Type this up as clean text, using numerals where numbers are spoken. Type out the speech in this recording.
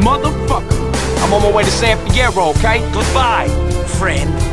motherfucker. I'm on my way to San Fierro, okay? Goodbye, friend.